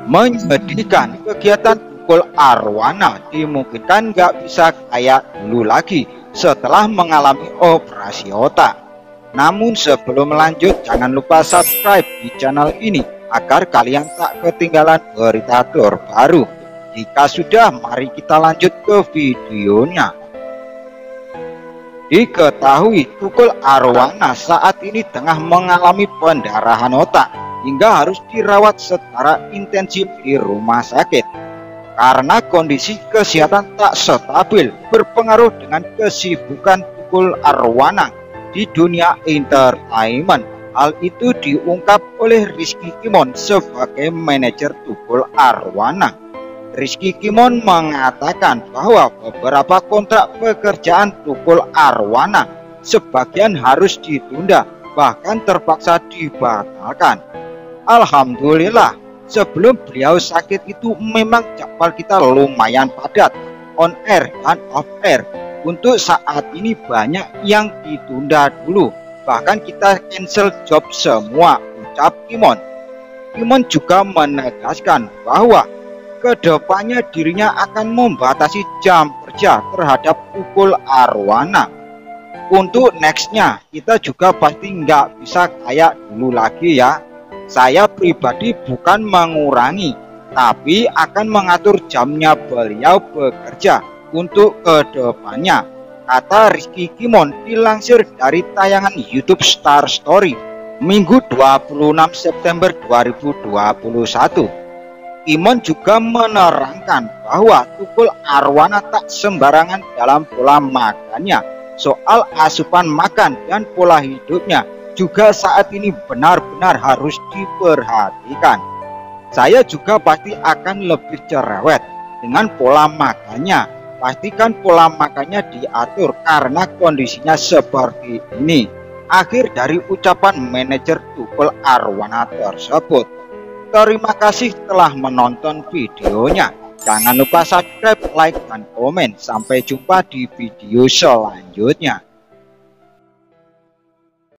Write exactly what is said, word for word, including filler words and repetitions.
Menyedihkan, kegiatan Tukul Arwana dimungkinkan nggak bisa kayak dulu lagi setelah mengalami operasi otak. Namun sebelum lanjut, jangan lupa subscribe di channel ini agar kalian tak ketinggalan berita terbaru. Jika sudah, mari kita lanjut ke videonya. Diketahui Tukul Arwana saat ini tengah mengalami pendarahan otak hingga harus dirawat secara intensif di rumah sakit karena kondisi kesehatan tak stabil berpengaruh dengan kesibukan Tukul Arwana di dunia entertainment. Hal itu diungkap oleh Rizky Kimon sebagai manajer Tukul Arwana. Rizky Kimon mengatakan bahwa beberapa kontrak pekerjaan Tukul Arwana sebagian harus ditunda, bahkan terpaksa dibatalkan. Alhamdulillah, sebelum beliau sakit itu memang jadwal kita lumayan padat, on air dan off air. Untuk saat ini banyak yang ditunda dulu, bahkan kita cancel job semua, ucap Kimon. Kimon juga menegaskan bahwa kedepannya dirinya akan membatasi jam kerja terhadap Tukul Arwana. Untuk nextnya kita juga pasti nggak bisa kayak dulu lagi ya. Saya pribadi bukan mengurangi, tapi akan mengatur jamnya beliau bekerja untuk kedepannya, kata Rizky Kimon dilansir dari tayangan YouTube Star Story Minggu dua puluh enam September dua ribu dua puluh satu. Kimon juga menerangkan bahwa Tukul Arwana tak sembarangan dalam pola makannya. Soal asupan makan dan pola hidupnya juga saat ini benar-benar harus diperhatikan. Saya juga pasti akan lebih cerewet dengan pola makannya. Pastikan pola makannya diatur karena kondisinya seperti ini. Akhir dari ucapan manajer Tukul Arwana tersebut. Terima kasih telah menonton videonya. Jangan lupa subscribe, like, dan komen. Sampai jumpa di video selanjutnya.